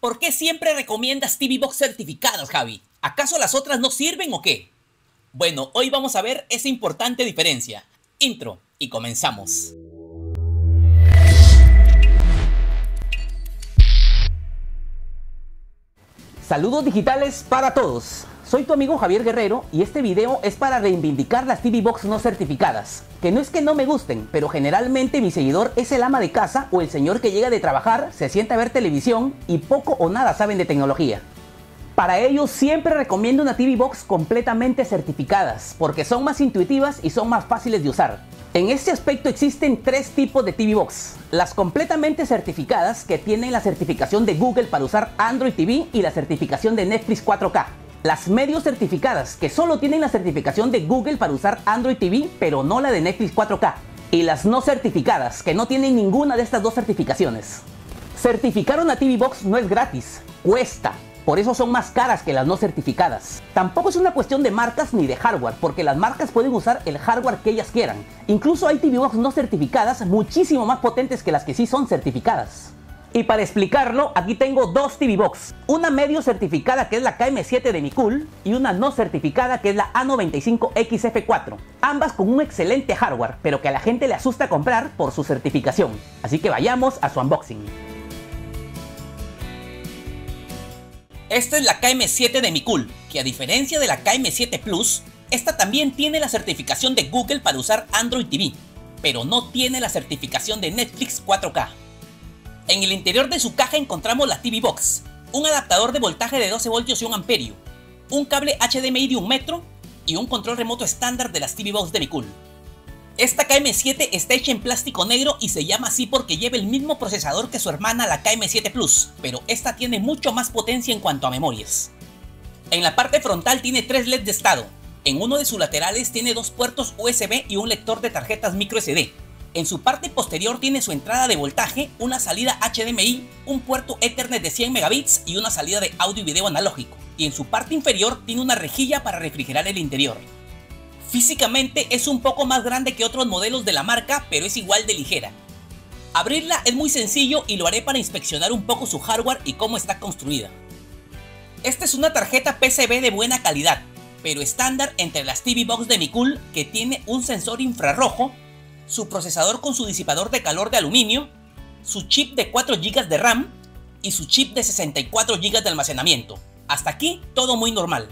¿Por qué siempre recomiendas TV Box certificadas, Javi? ¿Acaso las otras no sirven o qué? Bueno, hoy vamos a ver esa importante diferencia. Intro y comenzamos. Saludos digitales para todos. Soy tu amigo Javier Guerrero y este video es para reivindicar las TV Box no certificadas. Que no es que no me gusten, pero generalmente mi seguidor es el ama de casa o el señor que llega de trabajar, se sienta a ver televisión y poco o nada saben de tecnología. Para ellos siempre recomiendo una TV Box completamente certificadas, porque son más intuitivas y son más fáciles de usar. En este aspecto existen tres tipos de TV Box. Las completamente certificadas, que tienen la certificación de Google para usar Android TV y la certificación de Netflix 4K. Las medio certificadas, que solo tienen la certificación de Google para usar Android TV, pero no la de Netflix 4K. Y las no certificadas, que no tienen ninguna de estas dos certificaciones. Certificar una TV Box no es gratis, cuesta. Por eso son más caras que las no certificadas. Tampoco es una cuestión de marcas ni de hardware, porque las marcas pueden usar el hardware que ellas quieran. Incluso hay TV Box no certificadas muchísimo más potentes que las que sí son certificadas. Y para explicarlo, aquí tengo dos TV Box. Una medio certificada, que es la KM7 de Micool, y una no certificada, que es la A95XF4. Ambas con un excelente hardware, pero que a la gente le asusta comprar por su certificación. Así que vayamos a su unboxing. Esta es la KM7 de Micool, que a diferencia de la KM7 Plus, esta también tiene la certificación de Google para usar Android TV, pero no tiene la certificación de Netflix 4K. En el interior de su caja encontramos la TV Box, un adaptador de voltaje de 12 voltios y 1 amperio, un cable HDMI de 1 metro y un control remoto estándar de las TV Box de Micool. Esta KM7 está hecha en plástico negro y se llama así porque lleva el mismo procesador que su hermana la KM7 Plus, pero esta tiene mucho más potencia en cuanto a memorias. En la parte frontal tiene 3 LEDs de estado, en uno de sus laterales tiene 2 puertos USB y un lector de tarjetas microSD. En su parte posterior tiene su entrada de voltaje, una salida HDMI, un puerto Ethernet de 100 megabits y una salida de audio y video analógico. Y en su parte inferior tiene una rejilla para refrigerar el interior. Físicamente es un poco más grande que otros modelos de la marca, pero es igual de ligera. Abrirla es muy sencillo y lo haré para inspeccionar un poco su hardware y cómo está construida. Esta es una tarjeta PCB de buena calidad, pero estándar entre las TV Box de Micool, que tiene un sensor infrarrojo, su procesador con su disipador de calor de aluminio, su chip de 4 GB de RAM y su chip de 64 GB de almacenamiento. Hasta aquí todo muy normal.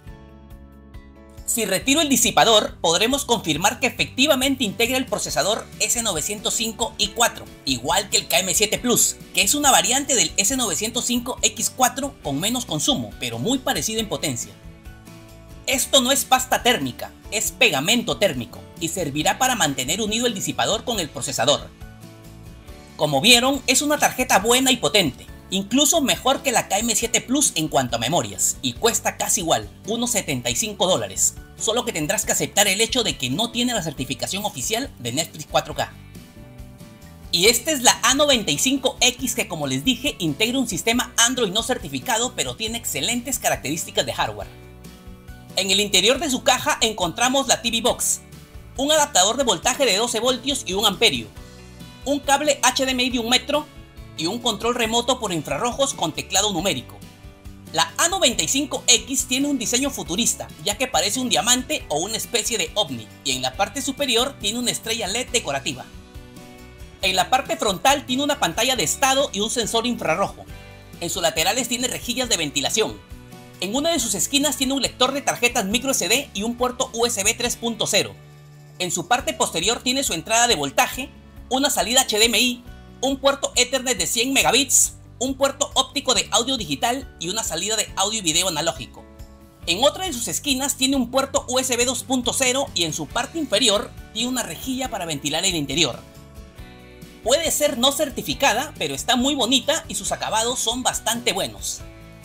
Si retiro el disipador, podremos confirmar que efectivamente integra el procesador S905i4, igual que el KM7 Plus, que es una variante del S905X4 con menos consumo, pero muy parecido en potencia. Esto no es pasta térmica, es pegamento térmico y servirá para mantener unido el disipador con el procesador. Como vieron, es una tarjeta buena y potente, incluso mejor que la KM7 Plus en cuanto a memorias, y cuesta casi igual, unos $75, solo que tendrás que aceptar el hecho de que no tiene la certificación oficial de Netflix 4K. Y esta es la A95X, que como les dije integra un sistema Android no certificado, pero tiene excelentes características de hardware. En el interior de su caja encontramos la TV Box, un adaptador de voltaje de 12 voltios y 1 amperio, un cable HDMI de 1 metro y un control remoto por infrarrojos con teclado numérico. La A95X tiene un diseño futurista, ya que parece un diamante o una especie de ovni, y en la parte superior tiene una estrella LED decorativa. En la parte frontal tiene una pantalla de estado y un sensor infrarrojo. En sus laterales tiene rejillas de ventilación. En una de sus esquinas tiene un lector de tarjetas microSD y un puerto USB 3.0. En su parte posterior tiene su entrada de voltaje, una salida HDMI, un puerto Ethernet de 100 megabits, un puerto óptico de audio digital y una salida de audio y video analógico. En otra de sus esquinas tiene un puerto USB 2.0 y en su parte inferior tiene una rejilla para ventilar el interior. Puede ser no certificada, pero está muy bonita y sus acabados son bastante buenos.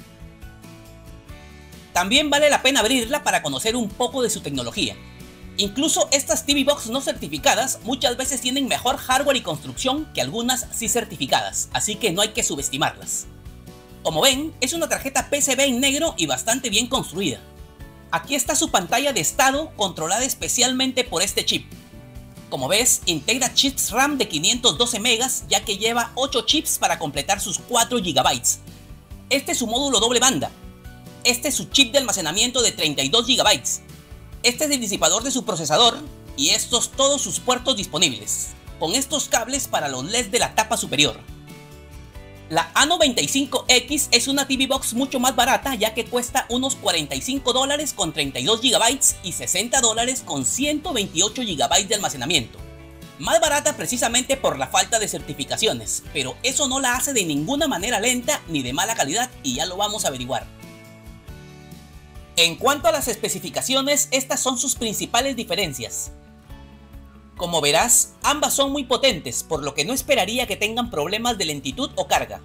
También vale la pena abrirla para conocer un poco de su tecnología. Incluso estas TV Box no certificadas muchas veces tienen mejor hardware y construcción que algunas sí certificadas, así que no hay que subestimarlas. Como ven, es una tarjeta PCB en negro y bastante bien construida. Aquí está su pantalla de estado, controlada especialmente por este chip. Como ves, integra chips RAM de 512 megas, ya que lleva 8 chips para completar sus 4 GB. Este es su módulo doble banda. Este es su chip de almacenamiento de 32 GB. Este es el disipador de su procesador y estos todos sus puertos disponibles, con estos cables para los LEDs de la tapa superior. La A95X es una TV Box mucho más barata, ya que cuesta unos $45 con 32 GB y $60 con 128 GB de almacenamiento. Más barata precisamente por la falta de certificaciones, pero eso no la hace de ninguna manera lenta ni de mala calidad, y ya lo vamos a averiguar. En cuanto a las especificaciones, estas son sus principales diferencias. Como verás, ambas son muy potentes, por lo que no esperaría que tengan problemas de lentitud o carga.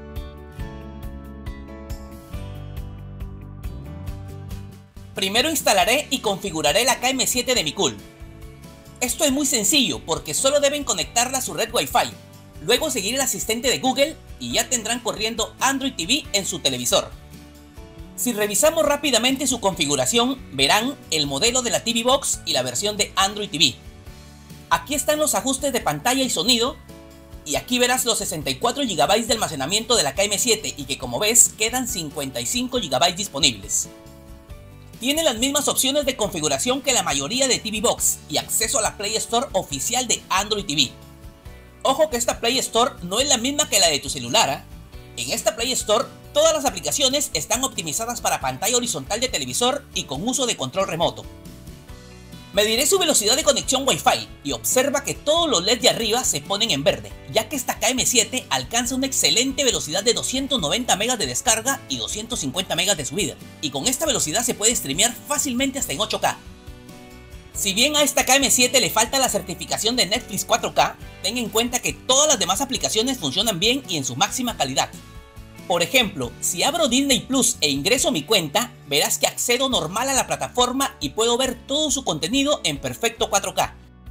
Primero instalaré y configuraré la KM7 de Micool. Esto es muy sencillo porque solo deben conectarla a su red Wi-Fi, luego seguir el asistente de Google y ya tendrán corriendo Android TV en su televisor. Si revisamos rápidamente su configuración, verán el modelo de la TV Box y la versión de Android TV. Aquí están los ajustes de pantalla y sonido, y aquí verás los 64 GB de almacenamiento de la KM7 y que, como ves, quedan 55 GB disponibles. Tiene las mismas opciones de configuración que la mayoría de TV Box y acceso a la Play Store oficial de Android TV. Ojo que esta Play Store no es la misma que la de tu celular, ¿eh? En esta Play Store todas las aplicaciones están optimizadas para pantalla horizontal de televisor y con uso de control remoto. Mediré su velocidad de conexión Wi-Fi y observa que todos los LEDs de arriba se ponen en verde, ya que esta KM7 alcanza una excelente velocidad de 290 MB de descarga y 250 MB de subida, y con esta velocidad se puede streamear fácilmente hasta en 8K. Si bien a esta KM7 le falta la certificación de Netflix 4K, ten en cuenta que todas las demás aplicaciones funcionan bien y en su máxima calidad. Por ejemplo, si abro Disney Plus e ingreso mi cuenta, verás que accedo normal a la plataforma y puedo ver todo su contenido en perfecto 4K.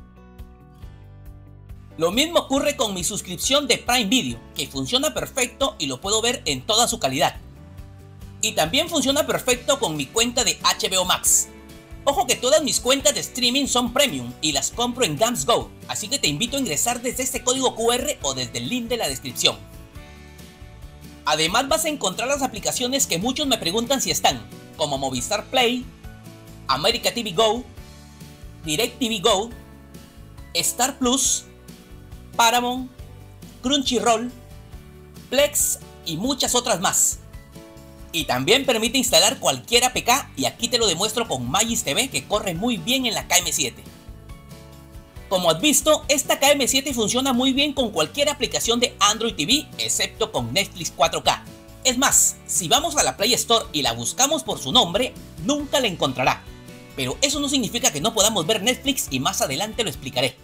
Lo mismo ocurre con mi suscripción de Prime Video, que funciona perfecto y lo puedo ver en toda su calidad. Y también funciona perfecto con mi cuenta de HBO Max. Ojo que todas mis cuentas de streaming son premium y las compro en Gams Go, así que te invito a ingresar desde este código QR o desde el link de la descripción. Además vas a encontrar las aplicaciones que muchos me preguntan si están, como Movistar Play, America TV Go, DirecTV Go, Star Plus, Paramount, Crunchyroll, Plex y muchas otras más. Y también permite instalar cualquier APK y aquí te lo demuestro con Magis TV, que corre muy bien en la KM7. Como has visto, esta KM7 funciona muy bien con cualquier aplicación de Android TV, excepto con Netflix 4K. Es más, si vamos a la Play Store y la buscamos por su nombre, nunca la encontrará. Pero eso no significa que no podamos ver Netflix y más adelante lo explicaré.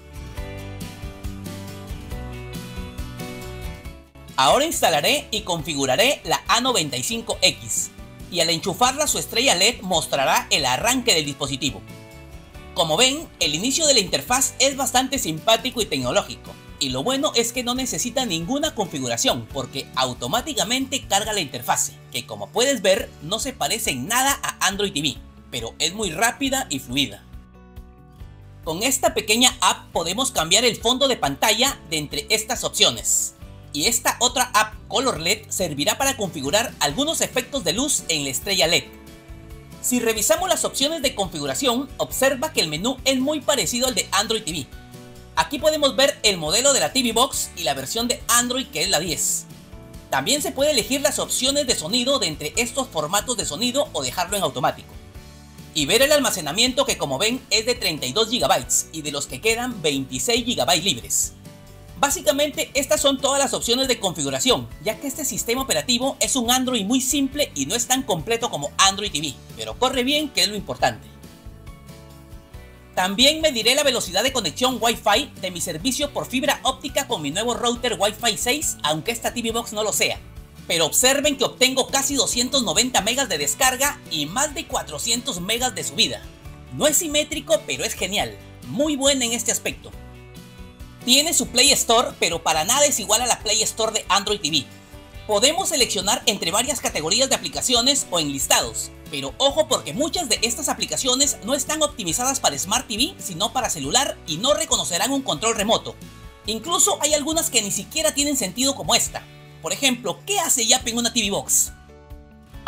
Ahora instalaré y configuraré la A95X y al enchufarla su estrella LED mostrará el arranque del dispositivo. Como ven, el inicio de la interfaz es bastante simpático y tecnológico, y lo bueno es que no necesita ninguna configuración porque automáticamente carga la interfase, que como puedes ver no se parece en nada a Android TV, pero es muy rápida y fluida. Con esta pequeña app podemos cambiar el fondo de pantalla de entre estas opciones, y esta otra app Color LED servirá para configurar algunos efectos de luz en la estrella LED. Si revisamos las opciones de configuración, observa que el menú es muy parecido al de Android TV. Aquí podemos ver el modelo de la TV Box y la versión de Android, que es la 10. También se puede elegir las opciones de sonido de entre estos formatos de sonido o dejarlo en automático. Y ver el almacenamiento, que como ven es de 32 GB y de los que quedan 26 GB libres. Básicamente estas son todas las opciones de configuración, ya que este sistema operativo es un Android muy simple y no es tan completo como Android TV, pero corre bien, que es lo importante. También mediré la velocidad de conexión Wi-Fi de mi servicio por fibra óptica con mi nuevo router Wi-Fi 6, aunque esta TV Box no lo sea. Pero observen que obtengo casi 290 MB de descarga y más de 400 MB de subida. No es simétrico, pero es genial, muy buena en este aspecto. Tiene su Play Store, pero para nada es igual a la Play Store de Android TV. Podemos seleccionar entre varias categorías de aplicaciones o en listados, pero ojo porque muchas de estas aplicaciones no están optimizadas para Smart TV, sino para celular y no reconocerán un control remoto. Incluso hay algunas que ni siquiera tienen sentido, como esta. Por ejemplo, ¿qué hace Yap en una TV Box?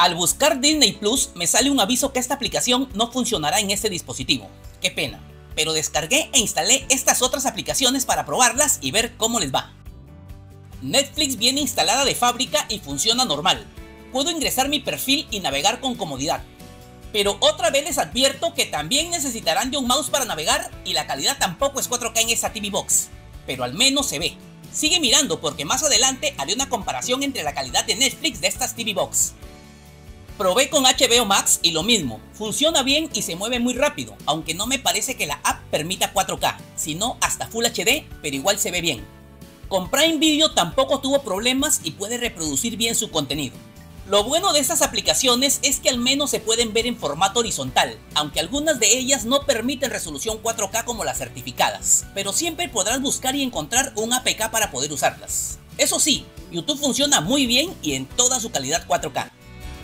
Al buscar Disney Plus me sale un aviso que esta aplicación no funcionará en este dispositivo. Qué pena, pero descargué e instalé estas otras aplicaciones para probarlas y ver cómo les va. Netflix viene instalada de fábrica y funciona normal. Puedo ingresar mi perfil y navegar con comodidad. Pero otra vez les advierto que también necesitarán de un mouse para navegar y la calidad tampoco es 4K en esta TV Box. Pero al menos se ve. Sigue mirando porque más adelante haré una comparación entre la calidad de Netflix de estas TV Box. Probé con HBO Max y lo mismo, funciona bien y se mueve muy rápido, aunque no me parece que la app permita 4K, sino hasta Full HD, pero igual se ve bien. Con Prime Video tampoco tuvo problemas y puede reproducir bien su contenido. Lo bueno de estas aplicaciones es que al menos se pueden ver en formato horizontal, aunque algunas de ellas no permiten resolución 4K como las certificadas, pero siempre podrás buscar y encontrar un APK para poder usarlas. Eso sí, YouTube funciona muy bien y en toda su calidad 4K.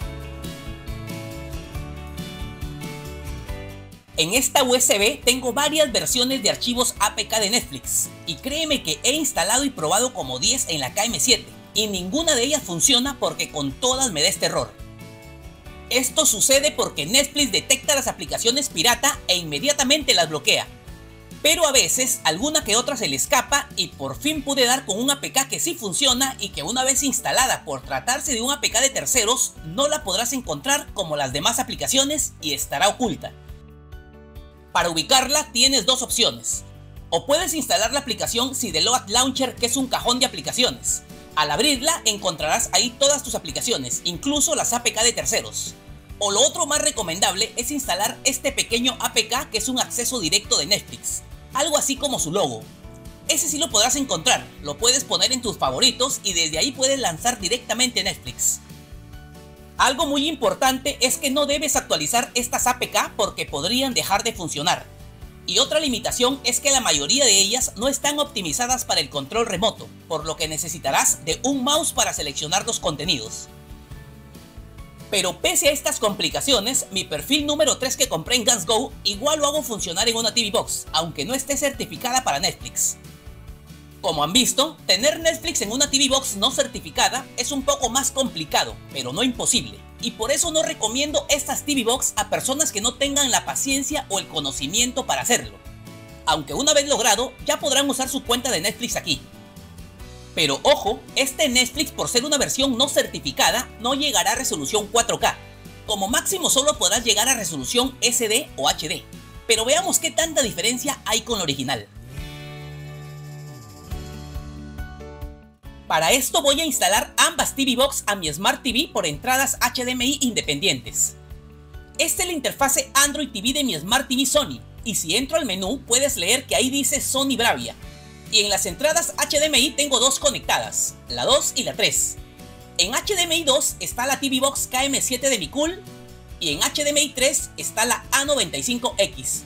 En esta USB tengo varias versiones de archivos APK de Netflix, y créeme que he instalado y probado como 10 en la KM7, y ninguna de ellas funciona porque con todas me da este error. Esto sucede porque Netflix detecta las aplicaciones pirata e inmediatamente las bloquea. Pero a veces alguna que otra se le escapa y por fin pude dar con un APK que sí funciona y que una vez instalada por tratarse de un APK de terceros no la podrás encontrar como las demás aplicaciones y estará oculta. Para ubicarla tienes dos opciones. O puedes instalar la aplicación Sideload Launcher, que es un cajón de aplicaciones. Al abrirla encontrarás ahí todas tus aplicaciones, incluso las APK de terceros. O lo otro más recomendable es instalar este pequeño APK que es un acceso directo de Netflix, algo así como su logo. Ese sí lo podrás encontrar, lo puedes poner en tus favoritos y desde ahí puedes lanzar directamente Netflix. Algo muy importante es que no debes actualizar estas APK porque podrían dejar de funcionar. Y otra limitación es que la mayoría de ellas no están optimizadas para el control remoto, por lo que necesitarás de un mouse para seleccionar los contenidos. Pero pese a estas complicaciones, mi perfil número 3 que compré en GansGo igual lo hago funcionar en una TV Box, aunque no esté certificada para Netflix. Como han visto, tener Netflix en una TV Box no certificada es un poco más complicado, pero no imposible. Y por eso no recomiendo estas TV Box a personas que no tengan la paciencia o el conocimiento para hacerlo. Aunque una vez logrado, ya podrán usar su cuenta de Netflix aquí. Pero ojo, este Netflix por ser una versión no certificada no llegará a resolución 4K. Como máximo solo podrás llegar a resolución SD o HD. Pero veamos qué tanta diferencia hay con la original. Para esto voy a instalar ambas TV Box a mi Smart TV por entradas HDMI independientes. Esta es la interfase Android TV de mi Smart TV Sony, y si entro al menú puedes leer que ahí dice Sony Bravia. Y en las entradas HDMI tengo dos conectadas, la 2 y la 3. En HDMI 2 está la TV Box KM7 de Micool, y en HDMI 3 está la A95X.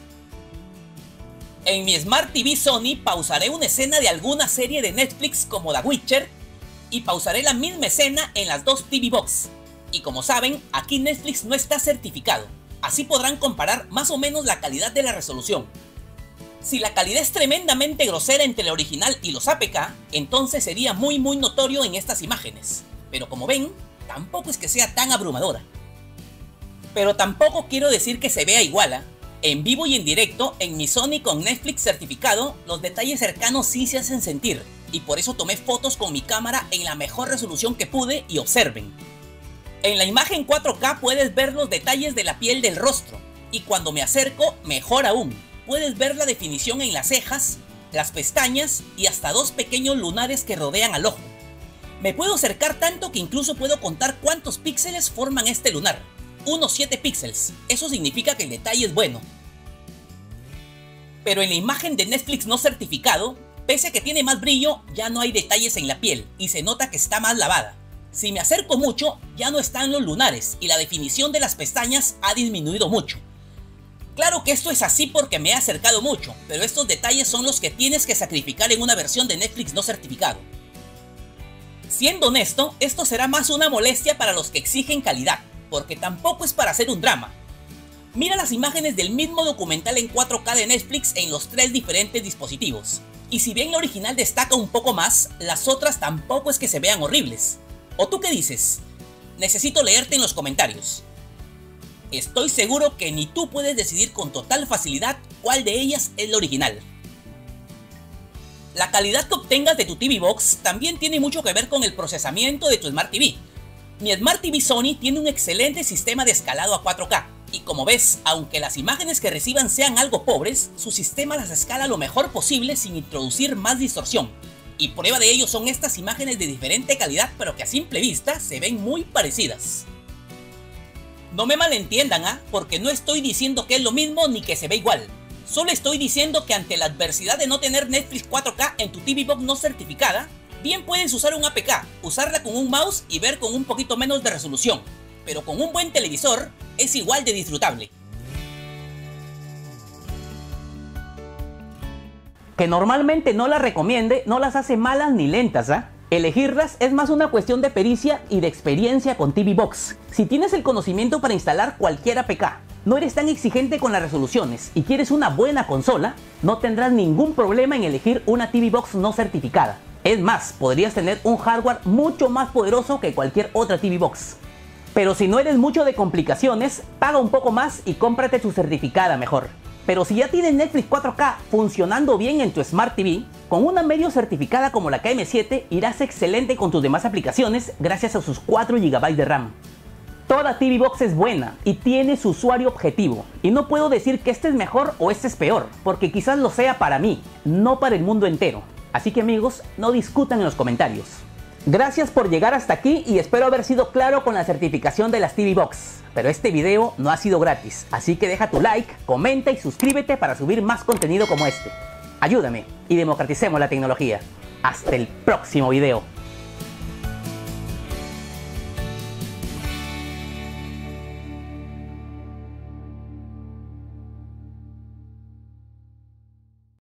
En mi Smart TV Sony pausaré una escena de alguna serie de Netflix como The Witcher y pausaré la misma escena en las dos TV Box. Y como saben, aquí Netflix no está certificado, así podrán comparar más o menos la calidad de la resolución. Si la calidad es tremendamente grosera entre la original y los APK, entonces sería muy notorio en estas imágenes. Pero como ven, tampoco es que sea tan abrumadora. Pero tampoco quiero decir que se vea igual, En vivo y en directo, en mi Sony con Netflix certificado, los detalles cercanos sí se hacen sentir, y por eso tomé fotos con mi cámara en la mejor resolución que pude y observen. En la imagen 4K puedes ver los detalles de la piel del rostro, y cuando me acerco, mejor aún, puedes ver la definición en las cejas, las pestañas y hasta dos pequeños lunares que rodean al ojo. Me puedo acercar tanto que incluso puedo contar cuántos píxeles forman este lunar. Unos 7 píxeles, eso significa que el detalle es bueno. Pero en la imagen de Netflix no certificado, pese a que tiene más brillo, ya no hay detalles en la piel y se nota que está más lavada. Si me acerco mucho, ya no están los lunares y la definición de las pestañas ha disminuido mucho. Claro que esto es así porque me he acercado mucho, pero estos detalles son los que tienes que sacrificar en una versión de Netflix no certificado. Siendo honesto, esto será más una molestia para los que exigen calidad, porque tampoco es para hacer un drama. Mira las imágenes del mismo documental en 4K de Netflix en los 3 diferentes dispositivos. Y si bien la original destaca un poco más, las otras tampoco es que se vean horribles. ¿O tú qué dices? Necesito leerte en los comentarios. Estoy seguro que ni tú puedes decidir con total facilidad cuál de ellas es la original. La calidad que obtengas de tu TV Box también tiene mucho que ver con el procesamiento de tu Smart TV. Mi Smart TV Sony tiene un excelente sistema de escalado a 4K, y como ves, aunque las imágenes que reciban sean algo pobres, su sistema las escala lo mejor posible sin introducir más distorsión. Y prueba de ello son estas imágenes de diferente calidad, pero que a simple vista se ven muy parecidas. No me malentiendan, porque no estoy diciendo que es lo mismo ni que se ve igual. Solo estoy diciendo que ante la adversidad de no tener Netflix 4K en tu TV Box no certificada, bien puedes usar un APK, usarla con un mouse y ver con un poquito menos de resolución, pero con un buen televisor es igual de disfrutable. Que normalmente no las recomiende, no las hace malas ni lentas, Elegirlas es más una cuestión de pericia y de experiencia con TV Box. Si tienes el conocimiento para instalar cualquier APK, no eres tan exigente con las resoluciones y quieres una buena consola, no tendrás ningún problema en elegir una TV Box no certificada. Es más, podrías tener un hardware mucho más poderoso que cualquier otra TV Box. Pero si no eres mucho de complicaciones, paga un poco más y cómprate tu certificada mejor. Pero si ya tienes Netflix 4K funcionando bien en tu Smart TV, con una medio certificada como la KM7 irás excelente con tus demás aplicaciones gracias a sus 4 GB de RAM. Toda TV Box es buena y tiene su usuario objetivo, y no puedo decir que este es mejor o este es peor, porque quizás lo sea para mí, no para el mundo entero. Así que amigos, no discutan en los comentarios. Gracias por llegar hasta aquí y espero haber sido claro con la certificación de las TV Box. Pero este video no ha sido gratis, así que deja tu like, comenta y suscríbete para subir más contenido como este. Ayúdame y democraticemos la tecnología. Hasta el próximo video.